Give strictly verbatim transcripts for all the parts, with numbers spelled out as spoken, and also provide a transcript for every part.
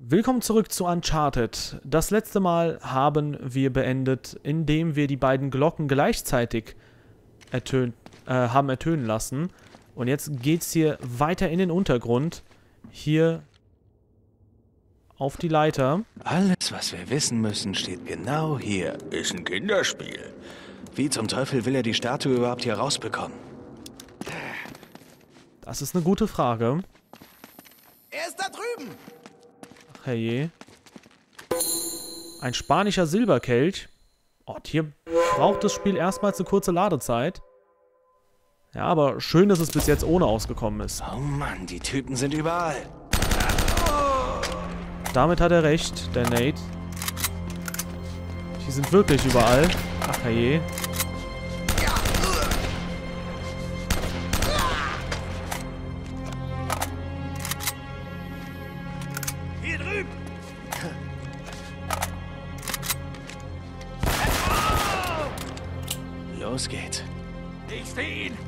Willkommen zurück zu Uncharted. Das letzte Mal haben wir beendet, indem wir die beiden Glocken gleichzeitig ertön äh, haben ertönen lassen. Und jetzt geht's hier weiter in den Untergrund. Hier auf die Leiter. Alles, was wir wissen müssen, steht genau hier. Ist ein Kinderspiel. Wie zum Teufel will er die Statue überhaupt hier rausbekommen? Das ist eine gute Frage. Er ist da drüben! Herrje. Ein spanischer Silberkelch. Oh, hier braucht das Spiel erstmals eine kurze Ladezeit. Ja, aber schön, dass es bis jetzt ohne ausgekommen ist. Oh Mann, die Typen sind überall. Damit hat er recht, der Nate. Die sind wirklich überall. Ach herrje. Hier drüben! Los geht's. Ich sehe ihn!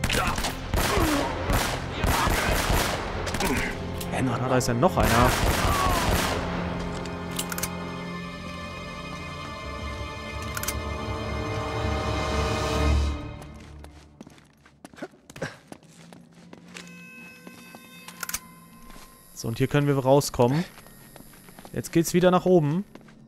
Ah, da ist ja noch einer. So, und hier können wir rauskommen. Jetzt geht's wieder nach oben.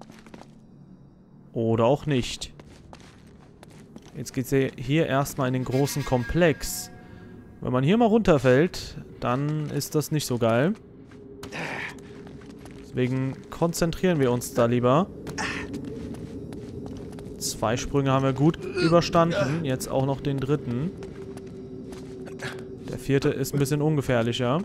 Oder auch nicht. Jetzt geht's hier erstmal in den großen Komplex. Wenn man hier mal runterfällt, dann ist das nicht so geil. Deswegen konzentrieren wir uns da lieber. Zwei Sprünge haben wir gut überstanden. Jetzt auch noch den dritten. Der vierte ist ein bisschen ungefährlicher.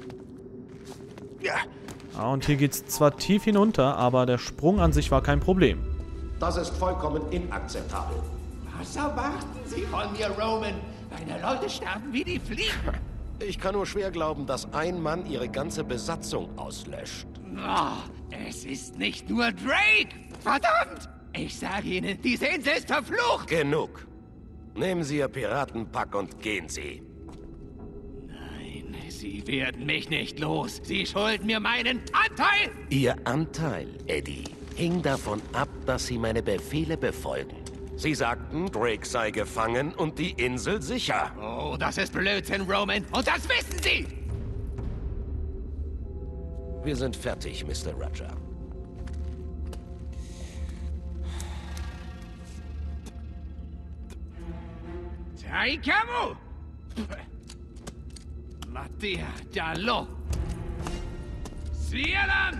Ah, und hier geht's zwar tief hinunter, aber der Sprung an sich war kein Problem. Das ist vollkommen inakzeptabel. Was erwarten Sie von mir, Roman? Meine Leute sterben wie die Fliegen. Ich kann nur schwer glauben, dass ein Mann ihre ganze Besatzung auslöscht. Oh, es ist nicht nur Drake! Verdammt! Ich sage Ihnen, diese Insel ist verflucht! Genug. Nehmen Sie Ihr Piratenpack und gehen Sie. Nein, Sie werden mich nicht los. Sie schulden mir meinen Anteil! Ihr Anteil, Eddie, hing davon ab, dass Sie meine Befehle befolgen. Sie sagten, Drake sei gefangen und die Insel sicher. Oh, das ist Blödsinn, Roman. Und das wissen Sie! Wir sind fertig, Mister Roger. Taikamu! Mattia Dallo! Sielan!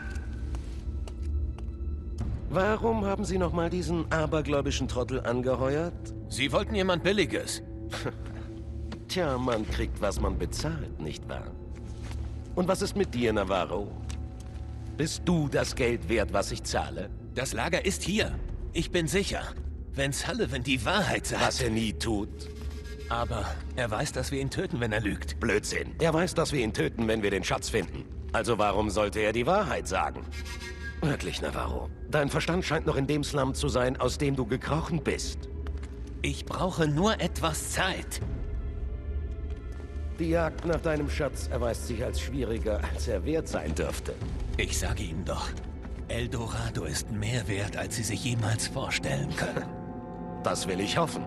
Warum haben Sie nochmal diesen abergläubischen Trottel angeheuert? Sie wollten jemand Billiges. Tja, man kriegt, was man bezahlt, nicht wahr? Und was ist mit dir, Navarro? Bist du das Geld wert, was ich zahle? Das Lager ist hier. Ich bin sicher. Wenn Sullivan die Wahrheit sagt. Was er nie tut. Aber er weiß, dass wir ihn töten, wenn er lügt. Blödsinn. Er weiß, dass wir ihn töten, wenn wir den Schatz finden. Also warum sollte er die Wahrheit sagen? Wirklich, Navarro. Dein Verstand scheint noch in dem Slum zu sein, aus dem du gekrochen bist. Ich brauche nur etwas Zeit. Die Jagd nach deinem Schatz erweist sich als schwieriger, als er wert sein dürfte. Ich sage Ihnen doch, El Dorado ist mehr wert, als Sie sich jemals vorstellen können. Das will ich hoffen.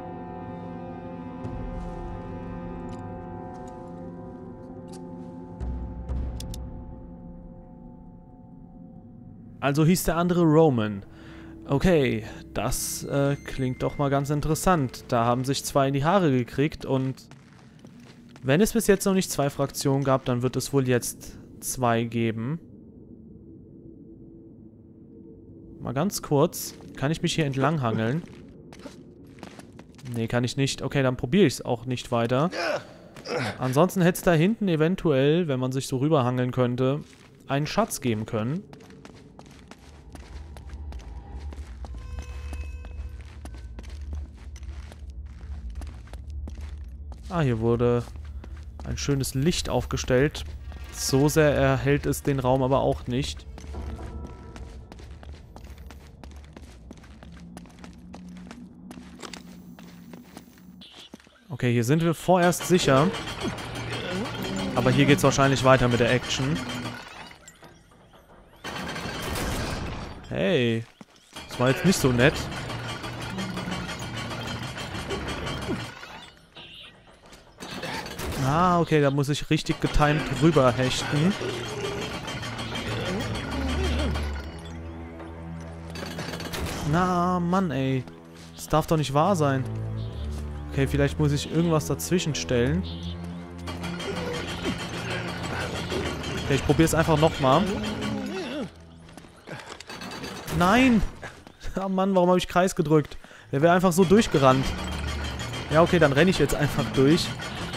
Also hieß der andere Roman. Okay, das äh, klingt doch mal ganz interessant. Da haben sich zwei in die Haare gekriegt und wenn es bis jetzt noch nicht zwei Fraktionen gab, dann wird es wohl jetzt zwei geben. Mal ganz kurz. Kann ich mich hier entlang hangeln? Nee, kann ich nicht. Okay, dann probiere ich es auch nicht weiter. Ansonsten hätte es da hinten eventuell, wenn man sich so rüberhangeln könnte, einen Schatz geben können. Ah, hier wurde ein schönes Licht aufgestellt. So sehr erhält es den Raum aber auch nicht. Okay, hier sind wir vorerst sicher. Aber hier geht es wahrscheinlich weiter mit der Action. Hey. Das war jetzt nicht so nett. Ah, okay, da muss ich richtig getimed rüber hechten. Na, Mann, ey. Das darf doch nicht wahr sein. Okay, vielleicht muss ich irgendwas dazwischen stellen. Okay, ich probiere es einfach nochmal. Nein! Oh Mann, warum habe ich Kreis gedrückt? Der wäre einfach so durchgerannt. Ja, okay, dann renne ich jetzt einfach durch.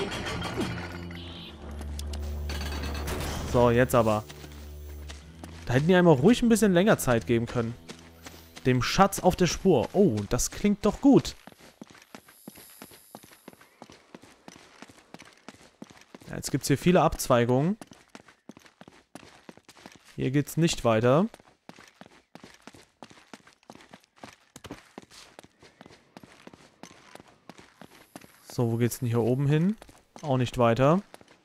So, jetzt aber. Da hätten die einmal ruhig ein bisschen länger Zeit geben können. Dem Schatz auf der Spur. Oh, das klingt doch gut. Ja, jetzt gibt es hier viele Abzweigungen. Hier geht's nicht weiter. So, wo geht's denn hier oben hin? Auch nicht weiter.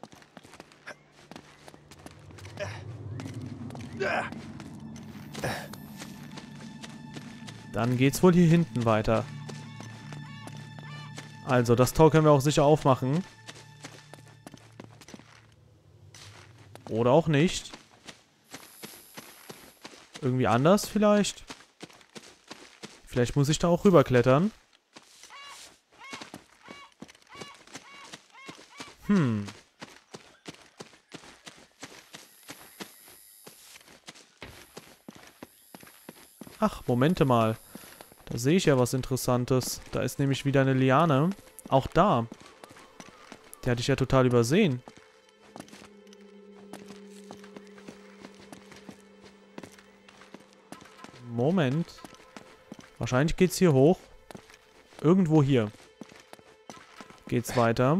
Dann geht's wohl hier hinten weiter. Also, das Tor können wir auch sicher aufmachen. Oder auch nicht. Irgendwie anders vielleicht? Vielleicht muss ich da auch rüberklettern. Hm. Ach, Momente mal. Da sehe ich ja was Interessantes. Da ist nämlich wieder eine Liane. Auch da. Die hatte ich ja total übersehen. Moment. Wahrscheinlich geht's hier hoch. Irgendwo hier. Geht's weiter.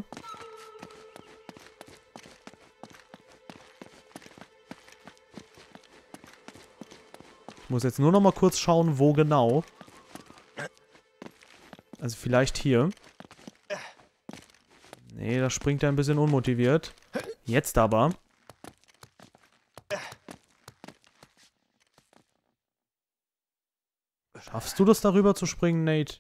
Ich muss jetzt nur noch mal kurz schauen, wo genau. Also vielleicht hier. Nee, da springt er ein bisschen unmotiviert. Jetzt aber. Schaffst du das, darüber zu springen, Nate?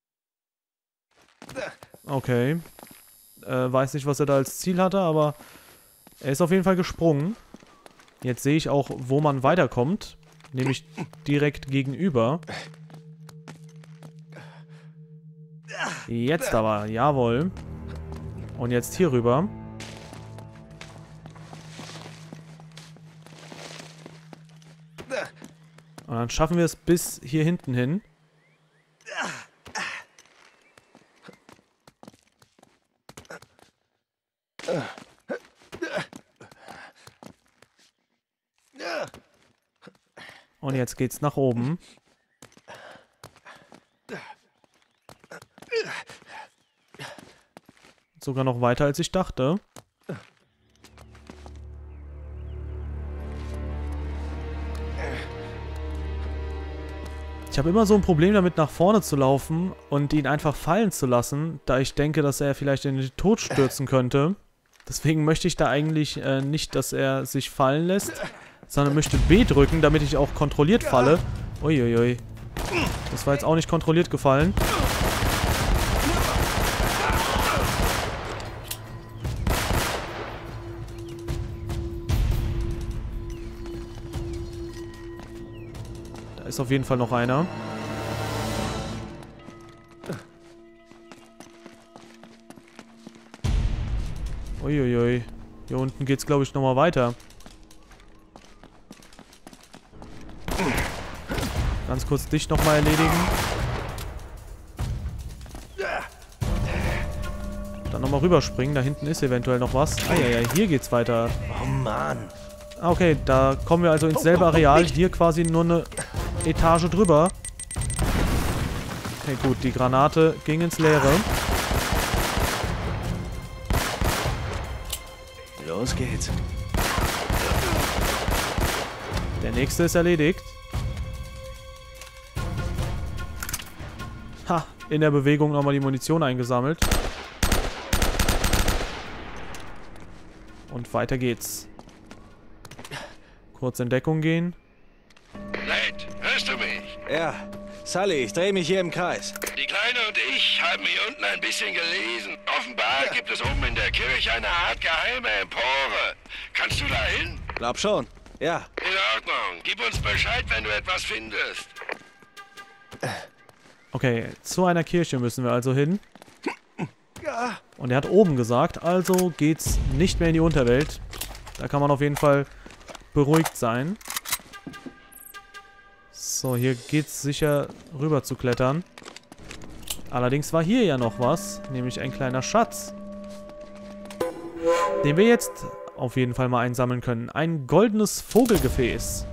Okay. Äh, weiß nicht, was er da als Ziel hatte, aber er ist auf jeden Fall gesprungen. Jetzt sehe ich auch, wo man weiterkommt. Nämlich direkt gegenüber. Jetzt aber, jawohl. Und jetzt hier rüber. Und dann schaffen wir es bis hier hinten hin. Und jetzt geht's nach oben. Sogar noch weiter, als ich dachte. Ich habe immer so ein Problem damit, nach vorne zu laufen und ihn einfach fallen zu lassen, da ich denke, dass er vielleicht in den Tod stürzen könnte. Deswegen möchte ich da eigentlich äh, nicht, dass er sich fallen lässt, sondern möchte B drücken, damit ich auch kontrolliert falle. Uiuiui. Das war jetzt auch nicht kontrolliert gefallen. Da ist auf jeden Fall noch einer. Uiuiui. Hier unten geht's, glaube ich, nochmal weiter. Ganz kurz dich nochmal erledigen. Dann nochmal rüberspringen. Da hinten ist eventuell noch was. Ah ja, ja, hier geht's weiter. Oh Mann. Okay, da kommen wir also ins selbe Areal. Hier quasi nur eine Etage drüber. Okay, gut. Die Granate ging ins Leere. Los geht's. Der nächste ist erledigt. Ha, in der Bewegung nochmal die Munition eingesammelt. Und weiter geht's. Kurz in Deckung gehen. Nate, Hörst du mich? Ja. Sully, ich drehe mich hier im Kreis. Die Kleine und ich haben hier unten ein bisschen gelesen. Offenbar gibt es oben in der Kirche eine Art geheime Empore. Kannst du da hin? Glaub schon. Ja. In Ordnung. Gib uns Bescheid, wenn du etwas findest. Okay, zu einer Kirche müssen wir also hin. Und er hat oben gesagt, also geht's nicht mehr in die Unterwelt. Da kann man auf jeden Fall beruhigt sein. So, hier geht's sicher rüber zu klettern. Allerdings war hier ja noch was, nämlich ein kleiner Schatz. Den wir jetzt auf jeden Fall mal einsammeln können. Ein goldenes Vogelgefäß.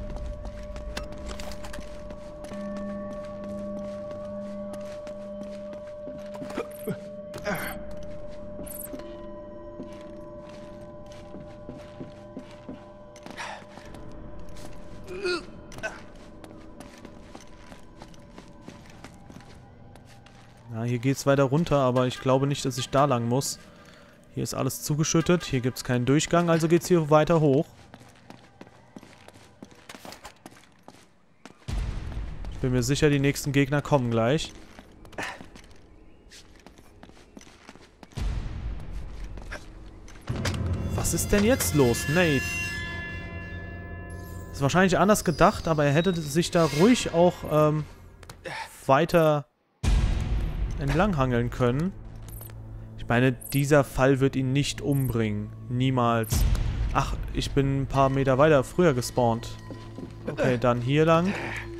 Ja, hier geht es weiter runter, aber ich glaube nicht, dass ich da lang muss. Hier ist alles zugeschüttet, hier gibt es keinen Durchgang, also geht es hier weiter hoch. Ich bin mir sicher, die nächsten Gegner kommen gleich. Was ist denn jetzt los, Nate? Ist wahrscheinlich anders gedacht, aber er hätte sich da ruhig auch ähm, weiter entlanghangeln können. Ich meine, dieser Fall wird ihn nicht umbringen. Niemals. Ach, ich bin ein paar Meter weiter früher gespawnt. Okay, dann hier lang.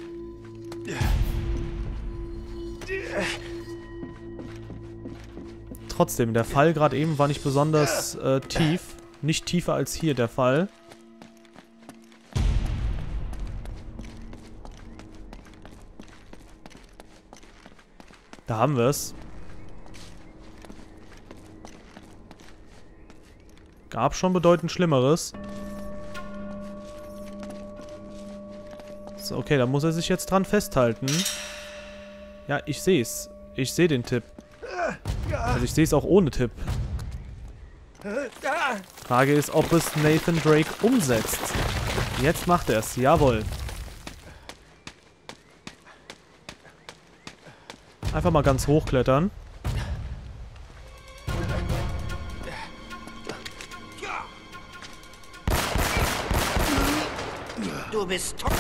Trotzdem, der Fall gerade eben war nicht besonders äh, tief. Nicht tiefer als hier der Fall. Da haben wir es. Gab schon bedeutend Schlimmeres. So, okay, da muss er sich jetzt dran festhalten. Ja, ich sehe es. Ich sehe den Tipp. Also ich sehe es auch ohne Tipp. Frage ist, ob es Nathan Drake umsetzt. Jetzt macht er es. Jawohl. Einfach mal ganz hochklettern. Du bist tot.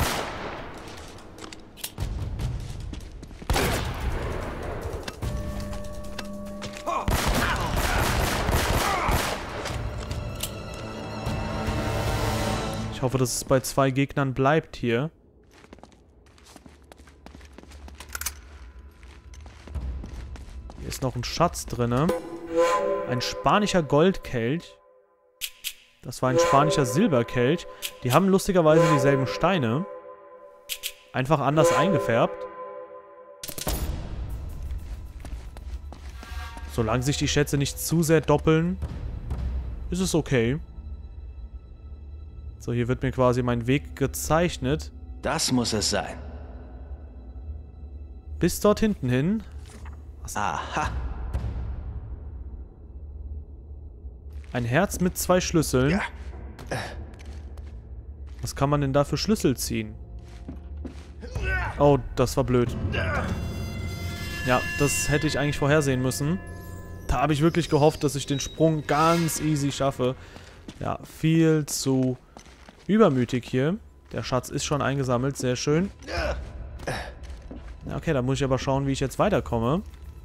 Ich hoffe, dass es bei zwei Gegnern bleibt hier. Hier ist noch ein Schatz drin. Ein spanischer Goldkelch. Das war ein spanischer Silberkelch. Die haben lustigerweise dieselben Steine. Einfach anders eingefärbt. Solange sich die Schätze nicht zu sehr doppeln, ist es okay. So, hier wird mir quasi mein Weg gezeichnet. Das muss es sein. Bis dort hinten hin. Aha. Ein Herz mit zwei Schlüsseln. Ja. Was kann man denn da für Schlüssel ziehen? Oh, das war blöd. Ja, das hätte ich eigentlich vorhersehen müssen. Da habe ich wirklich gehofft, dass ich den Sprung ganz easy schaffe. Ja, viel zu übermütig hier. Der Schatz ist schon eingesammelt, sehr schön. Ja, okay, da muss ich aber schauen, wie ich jetzt weiterkomme.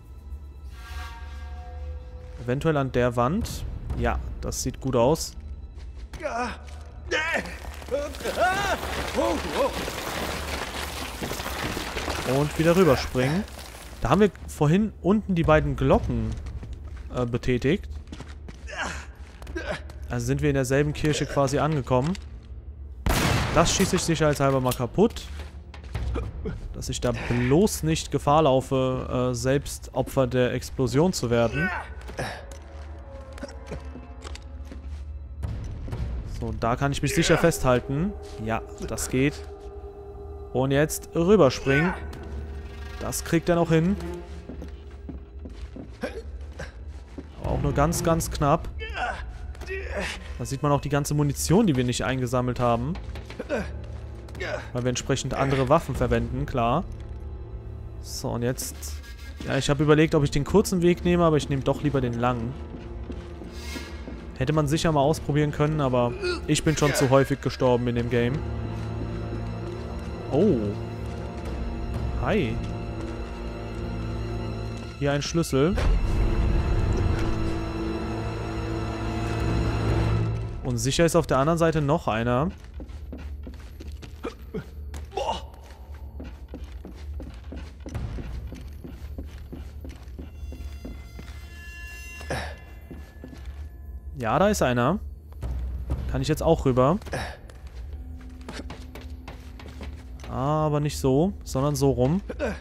Eventuell an der Wand. Ja, das sieht gut aus. Und wieder rüberspringen. Da haben wir vorhin unten die beiden Glocken äh, betätigt. Also sind wir in derselben Kirche quasi angekommen. Das schieße ich sicherheitshalber mal kaputt. Dass ich da bloß nicht Gefahr laufe, äh, selbst Opfer der Explosion zu werden. So, da kann ich mich sicher festhalten. Ja, das geht. Und jetzt rüberspringen. Das kriegt er noch hin. Aber auch nur ganz, ganz knapp. Da sieht man auch die ganze Munition, die wir nicht eingesammelt haben. Weil wir entsprechend andere Waffen verwenden, klar. So, und jetzt... Ja, ich habe überlegt, ob ich den kurzen Weg nehme, aber ich nehme doch lieber den langen. Hätte man sicher mal ausprobieren können, aber ich bin schon zu häufig gestorben in dem Game. Oh. Hi. Hier ein Schlüssel. Und sicher ist auf der anderen Seite noch einer. Ja, da ist einer. Kann ich jetzt auch rüber. Aber nicht so, sondern so rum.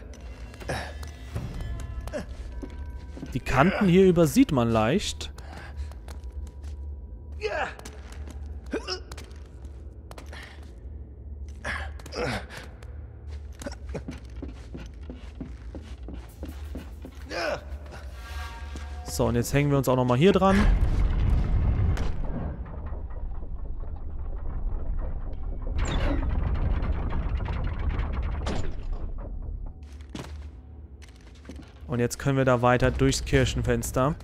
Die Kanten hier übersieht man leicht. So, und jetzt hängen wir uns auch nochmal hier dran. Und jetzt können wir da weiter durchs Kirchenfenster.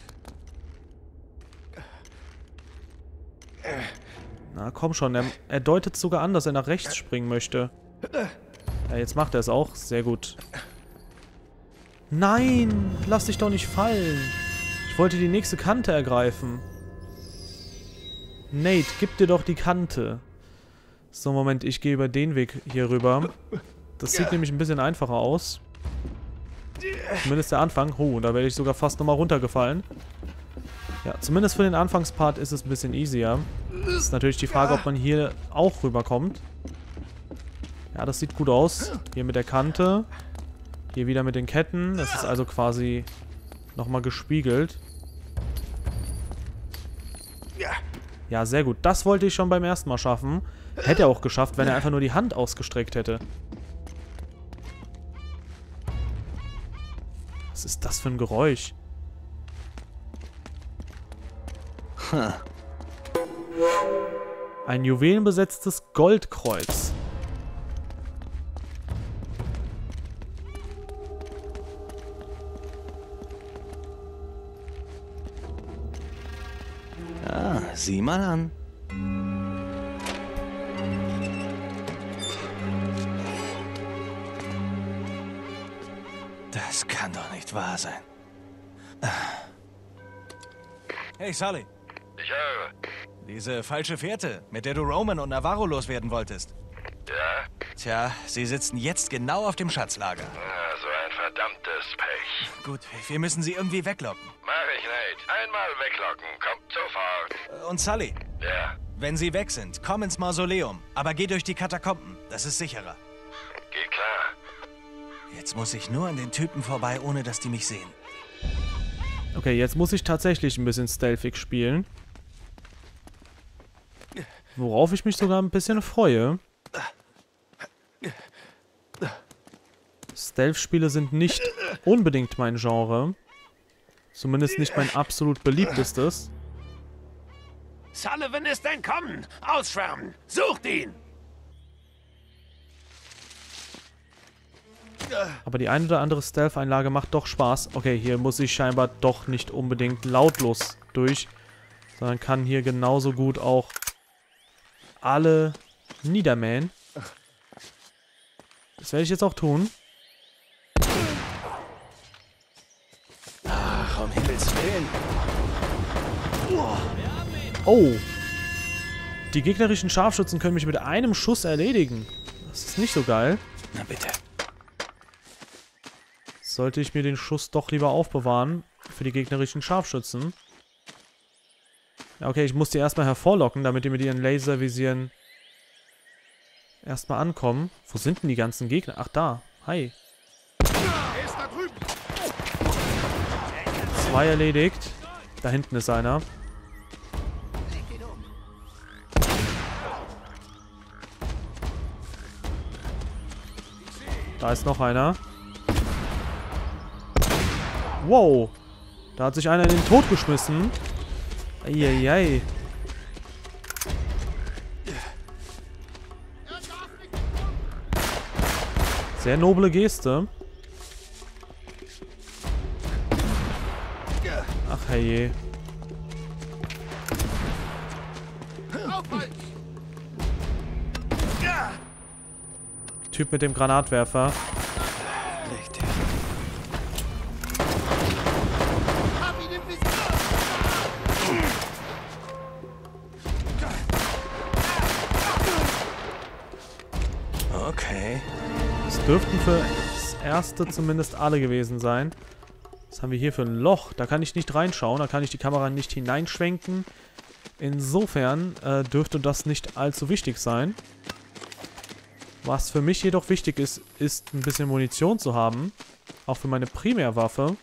Na, komm schon. Er, er deutet sogar an, dass er nach rechts springen möchte. Ja, jetzt macht er es auch. Sehr gut. Nein! Lass dich doch nicht fallen. Ich wollte die nächste Kante ergreifen. Nate, gib dir doch die Kante. So, Moment. Ich gehe über den Weg hier rüber. Das sieht nämlich ein bisschen einfacher aus. Zumindest der Anfang. Oh, da wäre ich sogar fast nochmal runtergefallen. Ja, zumindest für den Anfangspart ist es ein bisschen easier. Ist natürlich die Frage, ob man hier auch rüberkommt. Ja, das sieht gut aus. Hier mit der Kante. Hier wieder mit den Ketten. Das ist also quasi nochmal gespiegelt. Ja, sehr gut. Das wollte ich schon beim ersten Mal schaffen. Hätte er auch geschafft, wenn er einfach nur die Hand ausgestreckt hätte. Was ist das für ein Geräusch? Huh. Ein juwelenbesetztes Goldkreuz. Ah, sieh mal an. Das kann doch nicht wahr sein. Hey, Sully. Ich höre. Diese falsche Fährte, mit der du Roman und Navarro loswerden wolltest. Ja? Tja, sie sitzen jetzt genau auf dem Schatzlager. Ah, so ein verdammtes Pech. Gut, wir müssen sie irgendwie weglocken. Mach ich, Nate. Einmal weglocken. Kommt sofort. Und Sully, Ja, wenn sie weg sind, komm ins Mausoleum. Aber geh durch die Katakomben. Das ist sicherer. geht klar. Jetzt muss ich nur an den Typen vorbei, ohne dass die mich sehen. Okay, jetzt muss ich tatsächlich ein bisschen stealthig spielen. Worauf ich mich sogar ein bisschen freue. Stealth-Spiele sind nicht unbedingt mein Genre. Zumindest nicht mein absolut beliebtestes. Sullivan ist entkommen. Ausschwärmen. Sucht ihn. Aber die eine oder andere Stealth-Einlage macht doch Spaß. Okay, hier muss ich scheinbar doch nicht unbedingt lautlos durch, sondern kann hier genauso gut auch alle niedermähen. Das werde ich jetzt auch tun. Ach, um Himmels Willen. Oh. Die gegnerischen Scharfschützen können mich mit einem Schuss erledigen. Das ist nicht so geil. Na bitte. Sollte ich mir den Schuss doch lieber aufbewahren für die gegnerischen Scharfschützen. Ja, okay, ich muss die erstmal hervorlocken, damit die mit ihren Laservisieren erstmal ankommen. Wo sind denn die ganzen Gegner? Ach, da. Hi. Zwei erledigt. Da hinten ist einer. Da ist noch einer. Wow. Da hat sich einer in den Tod geschmissen. Eieiei. Sehr noble Geste. Ach herrje. Typ mit dem Granatwerfer. Richtig. Okay. Das dürften für das erste zumindest alle gewesen sein. Was haben wir hier für ein Loch? Da kann ich nicht reinschauen, da kann ich die Kamera nicht hineinschwenken. Insofern äh, dürfte das nicht allzu wichtig sein. Was für mich jedoch wichtig ist, ist ein bisschen Munition zu haben. Auch für meine Primärwaffe.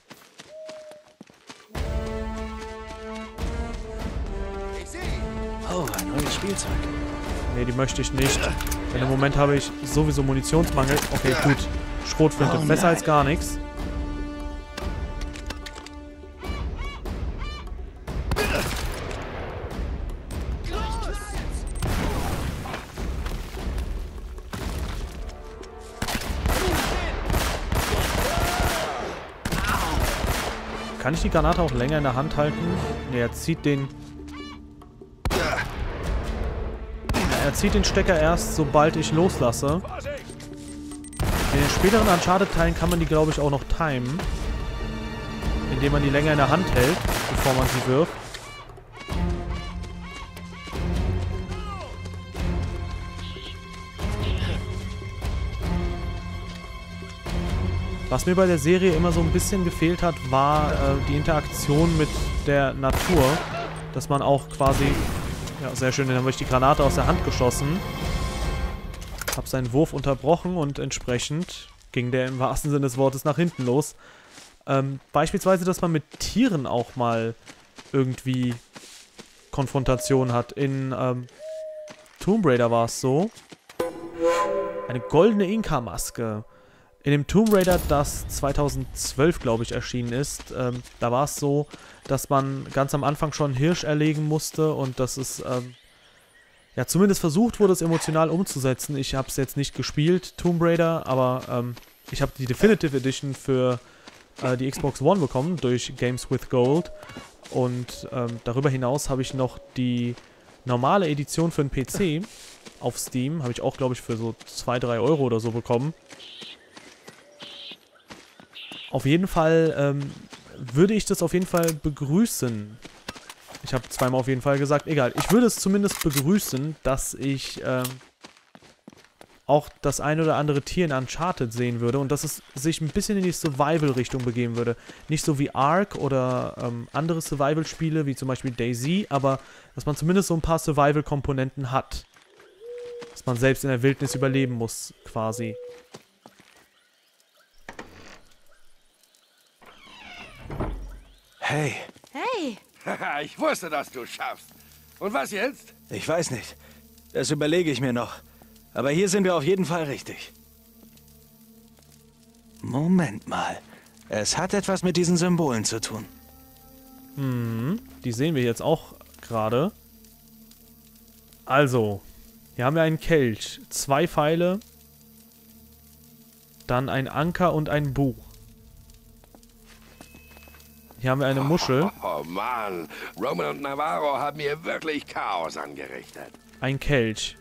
Oh, ein neues Spielzeug. Ne, die möchte ich nicht. Denn im Moment habe ich sowieso Munitionsmangel. Okay, gut. Schrotflinte. Oh, Besser als gar nichts. Kann ich die Granate auch länger in der Hand halten? Ne, er zieht den... Er zieht den Stecker erst, sobald ich loslasse. In den späteren Uncharted-Teilen kann man die, glaube ich, auch noch timen. Indem man die länger in der Hand hält, bevor man sie wirft. Was mir bei der Serie immer so ein bisschen gefehlt hat, war äh, die Interaktion mit der Natur. Dass man auch quasi... Ja, sehr schön, dann habe ich die Granate aus der Hand geschossen. Habe seinen Wurf unterbrochen und entsprechend ging der im wahrsten Sinne des Wortes nach hinten los. Ähm, beispielsweise, dass man mit Tieren auch mal irgendwie Konfrontation hat. In ähm, Tomb Raider war es so. Eine goldene Inka-Maske. In dem Tomb Raider, das zweitausendzwölf, glaube ich, erschienen ist, ähm, da war es so, dass man ganz am Anfang schon einen Hirsch erlegen musste und dass es, ähm, ja, zumindest versucht wurde, es emotional umzusetzen. Ich habe es jetzt nicht gespielt, Tomb Raider, aber ähm, ich habe die Definitive Edition für äh, die Xbox One bekommen, durch Games with Gold. Und ähm, darüber hinaus habe ich noch die normale Edition für den P C auf Steam, habe ich auch, glaube ich, für so zwei, drei Euro oder so bekommen. Auf jeden Fall ähm, würde ich das auf jeden Fall begrüßen. Ich habe zweimal auf jeden Fall gesagt, egal. Ich würde es zumindest begrüßen, dass ich ähm, auch das ein oder andere Tier in Uncharted sehen würde und dass es sich ein bisschen in die Survival-Richtung begeben würde. Nicht so wie Ark oder ähm, andere Survival-Spiele, wie zum Beispiel DayZ, aber dass man zumindest so ein paar Survival-Komponenten hat. Dass man selbst in der Wildnis überleben muss, quasi. Hey, Hey, Haha, ich wusste, dass du schaffst. Und was jetzt? ich weiß nicht. Das überlege ich mir noch. Aber hier sind wir auf jeden Fall richtig. Moment mal. Es hat etwas mit diesen Symbolen zu tun. Mhm, die sehen wir jetzt auch gerade. Also, hier haben wir einen Kelch, zwei Pfeile, dann ein Anker und ein Buch. Hier haben wir eine Muschel, Oh Mann, Roman und Navarro haben hier wirklich Chaos angerichtet. ein Kelch.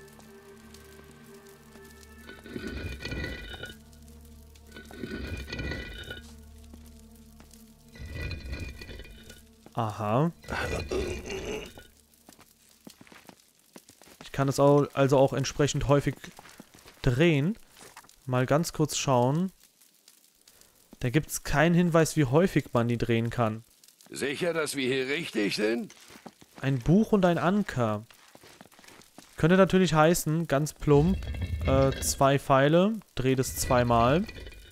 Aha. Ich kann es auch, also auch entsprechend häufig drehen. Mal ganz kurz schauen. Da gibt es keinen Hinweis, wie häufig man die drehen kann. Sicher, dass wir hier richtig sind? Ein Buch und ein Anker. Könnte natürlich heißen, ganz plump, äh, zwei Pfeile, dreht es zweimal.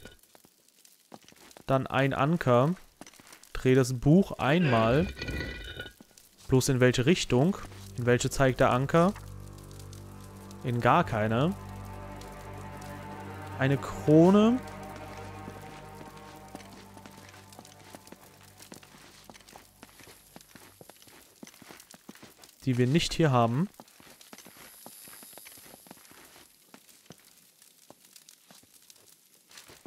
Dann ein Anker, dreht das Buch einmal. Bloß in welche Richtung? In welche zeigt der Anker? In gar keine. Eine Krone. Die wir nicht hier haben.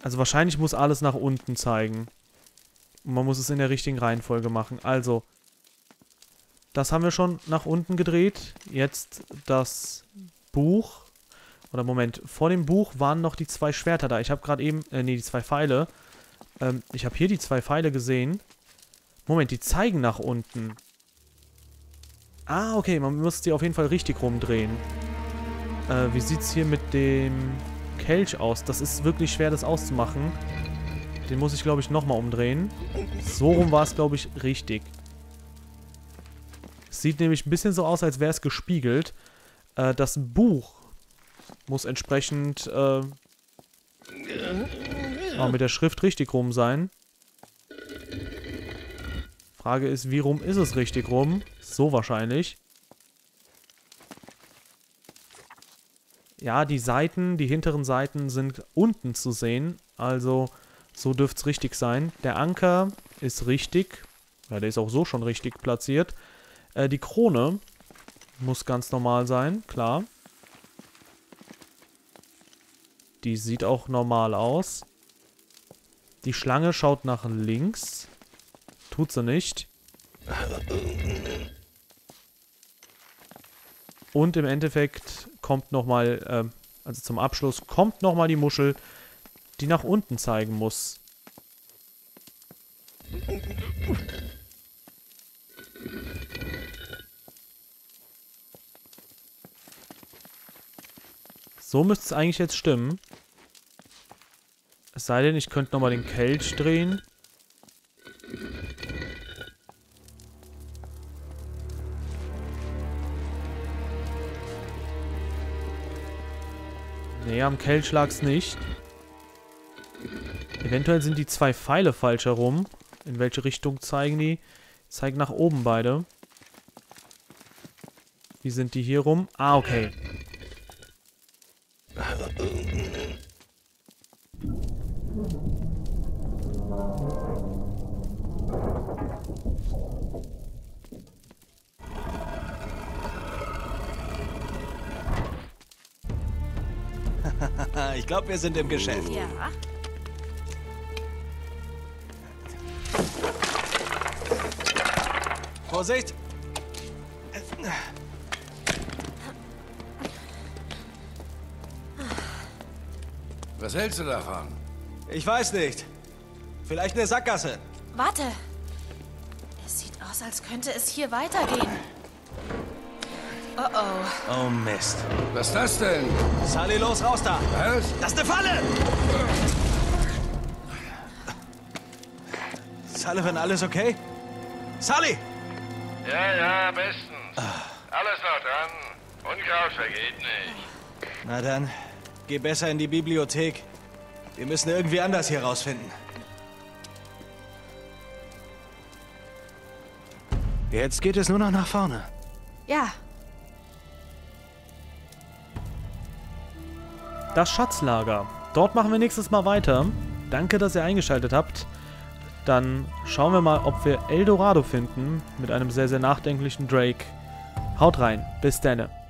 Also wahrscheinlich muss alles nach unten zeigen. Und man muss es in der richtigen Reihenfolge machen. Also, das haben wir schon nach unten gedreht. Jetzt das Buch. Oder Moment, vor dem Buch waren noch die zwei Schwerter da. Ich habe gerade eben, äh, nee, die zwei Pfeile. Ähm, ich habe hier die zwei Pfeile gesehen. Moment, die zeigen nach unten. Ah, okay, man muss die auf jeden Fall richtig rumdrehen. Äh, wie sieht es hier mit dem Kelch aus? Das ist wirklich schwer, das auszumachen. Den muss ich, glaube ich, nochmal umdrehen. So rum war es, glaube ich, richtig. Es sieht nämlich ein bisschen so aus, als wäre es gespiegelt. Äh, das Buch muss entsprechend äh, auch mit der Schrift richtig rum sein. Frage ist, wie rum ist es richtig rum? So wahrscheinlich. Ja, die Seiten, die hinteren Seiten sind unten zu sehen. Also, so dürfte es richtig sein. Der Anker ist richtig. Ja, der ist auch so schon richtig platziert. Äh, die Krone muss ganz normal sein, klar. Die sieht auch normal aus. Die Schlange schaut nach links. Tut sie nicht. Und im Endeffekt kommt nochmal, äh, also zum Abschluss, kommt nochmal die Muschel, die nach unten zeigen muss. So müsste es eigentlich jetzt stimmen. Es sei denn, ich könnte nochmal den Kelch drehen. Nee, am Kelch lag's nicht. Eventuell sind die zwei Pfeile falsch herum. In welche Richtung zeigen die? Zeigen nach oben beide. Wie sind die hier rum? Ah, okay. Ich glaube, wir sind im Geschäft. Ja. Vorsicht! Was hältst du davon? Ich weiß nicht. Vielleicht eine Sackgasse. Warte. Es sieht aus, als könnte es hier weitergehen. Oh oh. Oh Mist. Was ist das denn? Sully, los, raus da! Was? Das ist eine Falle! Sullivan, alles okay? Sully! Ja, ja, bestens. Alles noch dran. Unkraut vergeht nicht. Na dann, geh besser in die Bibliothek. Wir müssen irgendwie anders hier rausfinden. Jetzt geht es nur noch nach vorne. Ja. Das Schatzlager. Dort machen wir nächstes Mal weiter. Danke, dass ihr eingeschaltet habt. Dann schauen wir mal, ob wir Eldorado finden mit einem sehr, sehr nachdenklichen Drake. Haut rein. Bis dann.